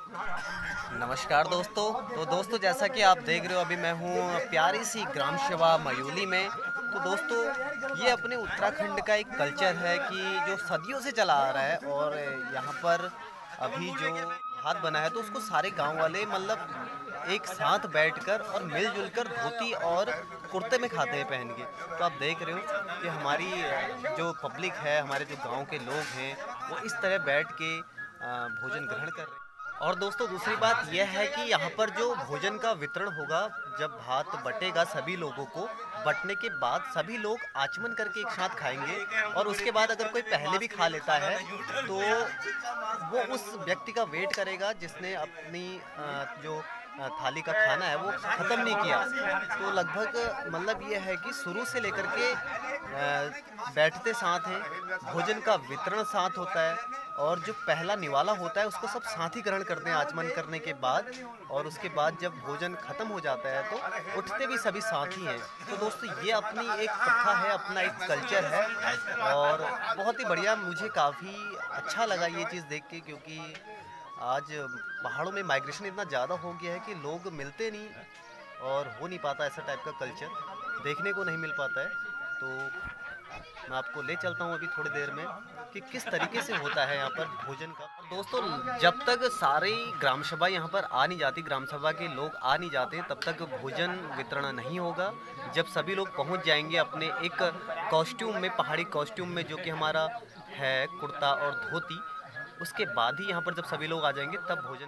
नमस्कार दोस्तों। तो दोस्तों जैसा कि आप देख रहे हो अभी मैं हूँ प्यारी सी ग्राम सभा मयूली में। तो दोस्तों ये अपने उत्तराखंड का एक कल्चर है कि जो सदियों से चला आ रहा है और यहाँ पर अभी जो हाथ बना है तो उसको सारे गांव वाले मतलब एक साथ बैठकर और मिलजुल कर धोती और कुर्ते में खाते हैं पहन के। तो आप देख रहे हो कि हमारी जो पब्लिक है, हमारे जो गांव के लोग हैं वो इस तरह बैठ के भोजन ग्रहण कर रहे हैं। और दोस्तों दूसरी बात यह है कि यहाँ पर जो भोजन का वितरण होगा, जब भात बटेगा सभी लोगों को, बटने के बाद सभी लोग आचमन करके एक साथ खाएंगे। और उसके बाद अगर कोई पहले भी खा लेता है तो वो उस व्यक्ति का वेट करेगा जिसने अपनी जो थाली का खाना है वो ख़त्म नहीं किया। तो लगभग मतलब ये है कि शुरू से लेकर के बैठते साथ हैं, भोजन का वितरण साथ होता है और जो पहला निवाला होता है उसको सब साथ ही ग्रहण करते हैं आचमन करने के बाद। और उसके बाद जब भोजन खत्म हो जाता है तो उठते भी सभी साथ ही हैं। तो दोस्तों ये अपनी एक प्रथा है, अपना एक कल्चर है और बहुत ही बढ़िया। मुझे काफ़ी अच्छा लगा ये चीज़ देख के, क्योंकि आज पहाड़ों में माइग्रेशन इतना ज़्यादा हो गया है कि लोग मिलते नहीं और हो नहीं पाता, ऐसा टाइप का कल्चर देखने को नहीं मिल पाता है। तो मैं आपको ले चलता हूँ अभी थोड़ी देर में कि किस तरीके से होता है यहाँ पर भोजन का। दोस्तों जब तक सारी ग्राम सभा यहाँ पर आ नहीं जाती, ग्राम सभा के लोग आ नहीं जाते, तब तक भोजन वितरण नहीं होगा। जब सभी लोग पहुँच जाएंगे अपने एक कॉस्ट्यूम में, पहाड़ी कॉस्ट्यूम में, जो कि हमारा है कुर्ता और धोती, उसके बाद ही यहाँ पर जब सभी लोग आ जाएंगे तब भोजन।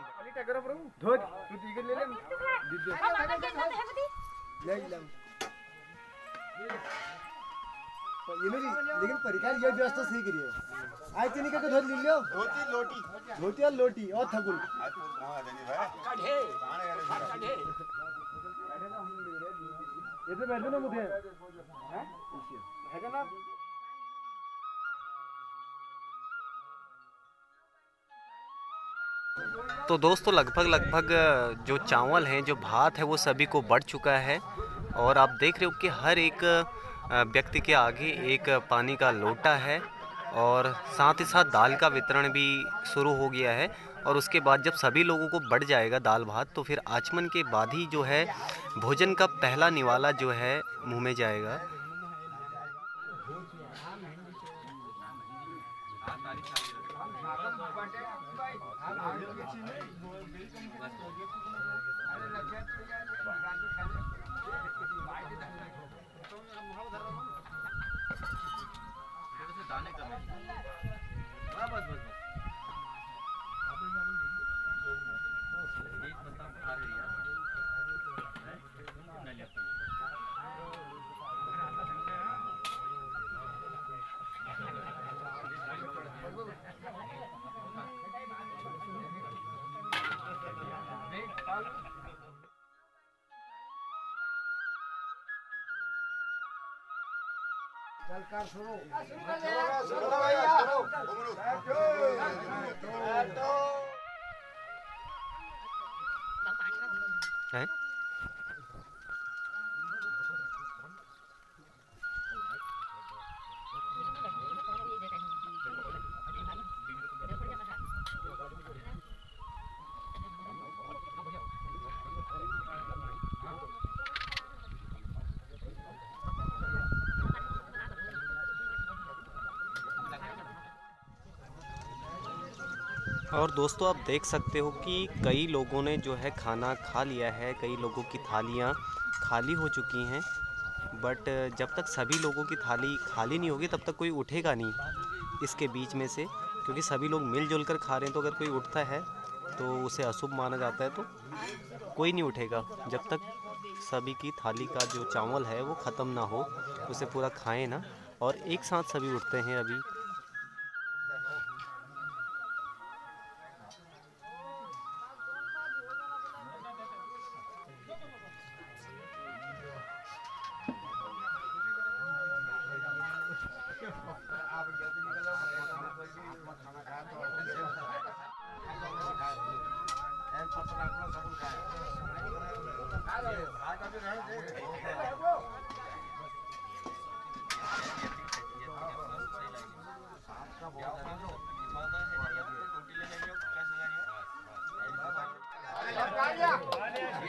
लेकिन परीक्षा ये व्यवस्था सही करिए। आज तीन का धोती ले लो, धोती लोटी, धोती और लोटी और थकुल। ये तो बैठो ना मुझे, है ना? तो दोस्तों लगभग जो चावल हैं, जो भात है, वो सभी को बढ़ चुका है। और आप देख रहे हो कि हर एक व्यक्ति के आगे एक पानी का लोटा है और साथ ही साथ दाल का वितरण भी शुरू हो गया है। और उसके बाद जब सभी लोगों को बढ़ जाएगा दाल भात तो फिर आचमन के बाद ही जो है भोजन का पहला निवाला जो है मुंह में जाएगा। है? और दोस्तों आप देख सकते हो कि कई लोगों ने जो है खाना खा लिया है, कई लोगों की थालियाँ खाली हो चुकी हैं। बट जब तक सभी लोगों की थाली खाली नहीं होगी तब तक कोई उठेगा नहीं इसके बीच में से, क्योंकि सभी लोग मिलजुल कर खा रहे हैं। तो अगर कोई उठता है तो उसे अशुभ माना जाता है, तो कोई नहीं उठेगा जब तक सभी की थाली का जो चावल है वो ख़त्म ना हो, उसे पूरा खाएं ना। और एक साथ सभी उठते हैं अभी।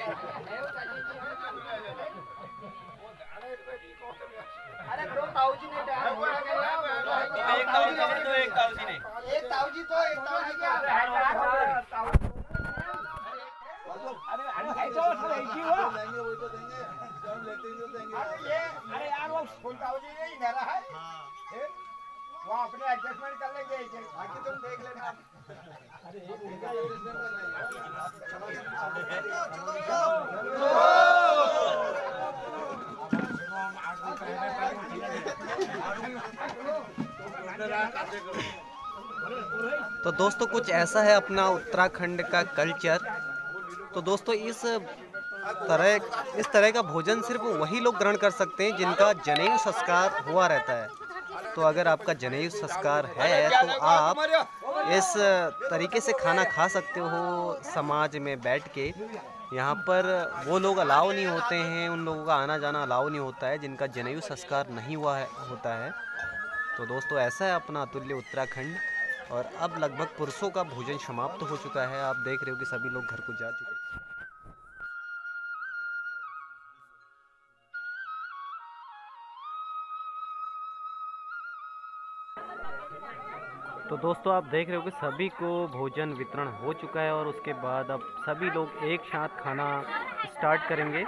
वो अपने एडजस्टमेंट कर लेंगे, बाकी तुम देख लेना। तो दोस्तों कुछ ऐसा है अपना उत्तराखंड का कल्चर। तो दोस्तों इस तरह का भोजन सिर्फ वही लोग ग्रहण कर सकते हैं जिनका जनेऊ संस्कार हुआ रहता है। तो अगर आपका जनेऊ संस्कार है तो आप इस तरीके से खाना खा सकते हो समाज में बैठ के। यहाँ पर वो लोग अलाउ नहीं होते हैं, उन लोगों का आना जाना अलाउ नहीं होता है जिनका जनेऊ संस्कार नहीं हुआ होता है। तो दोस्तों ऐसा है अपना अतुल्य उत्तराखंड। और अब लगभग पुरुषों का भोजन समाप्त हो चुका है। आप देख रहे हो कि सभी लोग घर को जा चुके हैं। तो दोस्तों आप देख रहे हो कि सभी को भोजन वितरण हो चुका है और उसके बाद अब सभी लोग एक साथ खाना स्टार्ट करेंगे।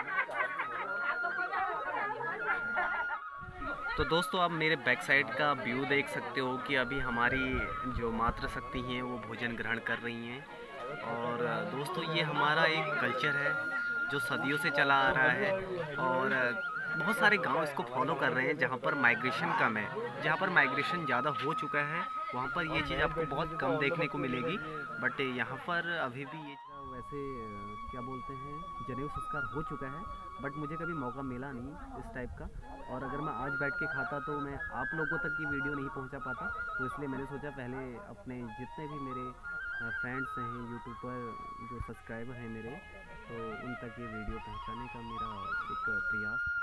तो दोस्तों आप मेरे बैक साइड का व्यू देख सकते हो कि अभी हमारी जो मातृशक्ति हैं वो भोजन ग्रहण कर रही हैं। और दोस्तों ये हमारा एक कल्चर है जो सदियों से चला आ रहा है और बहुत सारे गांव इसको फॉलो कर रहे हैं। जहां पर माइग्रेशन कम है, जहां पर माइग्रेशन ज़्यादा हो चुका है वहां पर ये चीज़ आपको बहुत कम देखने को मिलेगी। बट यहाँ पर अभी भी ये वैसे क्या बोलते हैं जनेऊ संस्कार हो चुका है, बट मुझे कभी मौका मिला नहीं इस टाइप का। और अगर मैं आज बैठ के खाता तो मैं आप लोगों तक की वीडियो नहीं पहुंचा पाता। तो इसलिए मैंने सोचा पहले अपने जितने भी मेरे फ्रेंड्स हैं यूट्यूब पर जो सब्सक्राइबर हैं मेरे, तो उन तक ये वीडियो पहुंचाने का मेरा एक प्रयास था।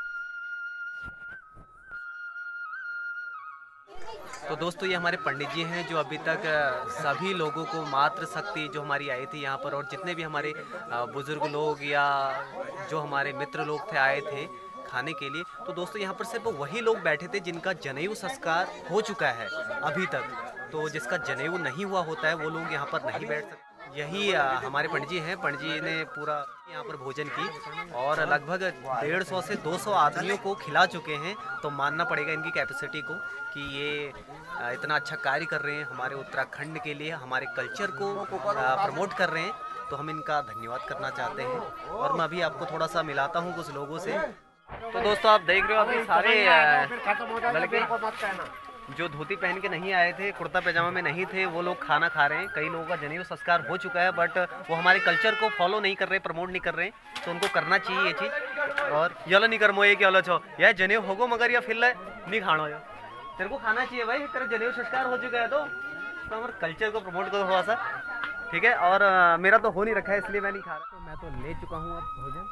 तो दोस्तों ये हमारे पंडित जी हैं जो अभी तक सभी लोगों को मातृशक्ति जो हमारी आई थी यहाँ पर, और जितने भी हमारे बुजुर्ग लोग या जो हमारे मित्र लोग थे आए थे खाने के लिए। तो दोस्तों यहाँ पर सिर्फ वही लोग बैठे थे जिनका जनेऊ संस्कार हो चुका है अभी तक। तो जिसका जनेऊ नहीं हुआ होता है वो लोग यहाँ पर नहीं बैठ सकते। यही हमारे पंडित जी हैं। पंडित जी ने पूरा यहाँ पर भोजन की और लगभग 150 से 200 आदमियों को खिला चुके हैं। तो मानना पड़ेगा इनकी कैपेसिटी को कि ये इतना अच्छा कार्य कर रहे हैं हमारे उत्तराखंड के लिए, हमारे कल्चर को प्रमोट कर रहे हैं। तो हम इनका धन्यवाद करना चाहते हैं। और मैं अभी आपको थोड़ा सा मिलाता हूँ कुछ लोगों से। तो दोस्तों आप देख रहे हो अभी सारे लड़के जो धोती पहन के नहीं आए थे, कुर्ता पैजामा में नहीं थे, वो लोग खाना खा रहे हैं। कई लोगों का जनेऊ संस्कार हो चुका है बट वो हमारे कल्चर को फॉलो नहीं कर रहे, प्रमोट नहीं कर रहे हैं। तो उनको करना चाहिए ये चीज़। और यलो नहीं कर मोए कि यलो छो यह जनेऊ होगो मगर या फिर नहीं खाना हो, तेरे को खाना चाहिए भाई, तेरा जनेऊ संस्कार हो चुका है। तो हमारे कल्चर को प्रमोट करो थोड़ा सा, ठीक है। और मेरा तो हो नहीं रखा है इसलिए मैं नहीं खा रहा। तो मैं तो ले चुका हूँ अब भोजन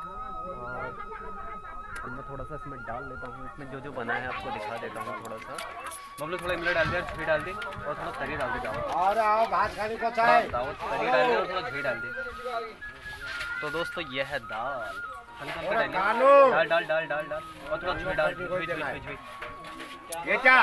और मैं थोड़ा सा इसमें डाल लेता हूँ। इसमें जो जो बना है आपको दिखा देता हूँ थोड़ा सा। बबलू थोड़ा इमली डाल दे, घी डाल दे और थोड़ा तरी डाल दे। और आओ भात खाने को चाहे तरी डाल दे और थोड़ा घी डाल दे। तो दोस्तों ये है दाल, डाल डाल डाल डाल डाल और थोड़ा घी डाल दे। ये क्या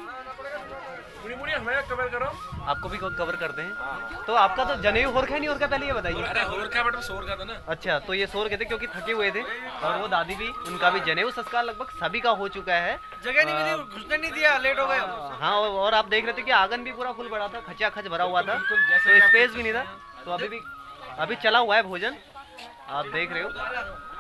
कवर करो, आपको भी कवर करते हैं। तो आपका तो जनेऊ हो रखा है नहीं हो रखा, पहले ये बताइए। अरे हो रखा बट सोर का था ना। अच्छा, तो ये सो रखे थे क्योंकि थके हुए थे। और वो दादी भी, उनका भी जनेऊ संस्कार लगभग सभी का हो चुका है। जगह नहीं मिली, घुसने नहीं दिया, लेट हो गए। हाँ, और आप देख रहे थे कि आंगन भी पूरा फुल पड़ा था, खचा खच भरा हुआ था, तो स्पेस भी नहीं था। तो अभी चला हुआ है भोजन, आप देख रहे हो।